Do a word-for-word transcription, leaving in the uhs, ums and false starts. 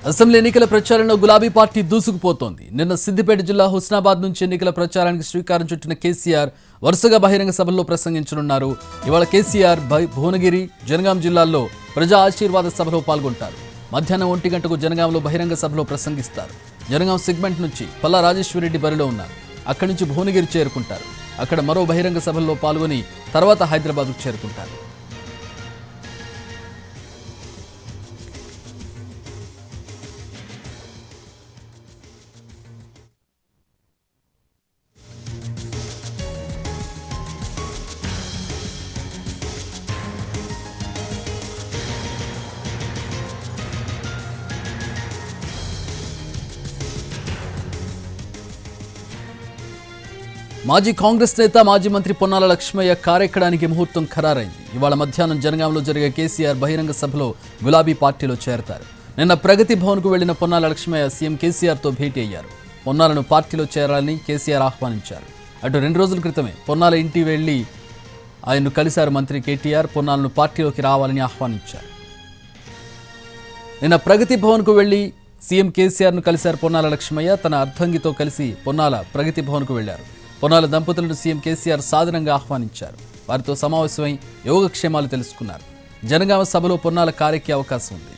Assembly ఎన్నికల ప్రచారంలో గులాబీ పార్టీ దూసుకుపోతోంది. నిన్న సిద్దిపేట జిల్లా హుస్నాబాద్ నుంచి ఎన్నికల ప్రచారానికి శ్రీకారం చుట్టిన కేసీఆర్ వరుసగా బహిరంగ సభల్లో ప్రసంగించనున్నారు. ఇవాళ కేసీఆర్ భువనగిరి, జనగాం జిల్లాల్లో ప్రజా ఆశీర్వాద సభలో పాల్గొంటారు. మధ్యాహ్నం ఒంటి గంటకు జనగాంలో బహిరంగ సభలో ప్రసంగిస్తారు. జనగాం సెగ్మెంట్ నుంచి పల్లా రాజేశ్వరరెడ్డి బరిలో ఉన్నారు. అక్కడి నుంచి భువనగిరి చేరుకుంటారు. అక్కడ మరో బహిరంగ సభల్లో పాల్గొని తర్వాత హైదరాబాద్కు చేరుకుంటారు. మాజీ కాంగ్రెస్ నేత మాజీ మంత్రి పొన్నాల లక్ష్మయ్య కారెక్కడానికి ముహూర్తం ఖరారైంది. ఇవాళ మధ్యాహ్నం జనగాంలో జరిగే కేసీఆర్ బహిరంగ సభలో గులాబీ పార్టీలో చేరతారు. నిన్న ప్రగతి భవన్కు వెళ్లిన పొన్నాల లక్ష్మయ్య సీఎం కేసీఆర్తో భేటీ అయ్యారు. పొన్నాలను పార్టీలో చేరాలని కేసీఆర్ ఆహ్వానించారు. అటు రెండు రోజుల క్రితమే పొన్నాల ఇంటి వెళ్లి ఆయన్ను కలిశారు మంత్రి కేటీఆర్. పొన్నాలను పార్టీలోకి రావాలని ఆహ్వానించారు. నిన్న ప్రగతి భవన్కు వెళ్లి సీఎం కేసీఆర్ను కలిశారు పొన్నాల లక్ష్మయ్య. తన అర్ధంగితో కలిసి పొన్నాల ప్రగతి భవన్కు వెళ్లారు. పొన్నాల దంపతులను సీఎం కేసీఆర్ సాదరంగా ఆహ్వానించారు. వారితో సమావేశమై యోగక్షేమాలు తెలుసుకున్నారు. జనగామ సభలో పొన్నాల కారెక్కే అవకాశం ఉంది.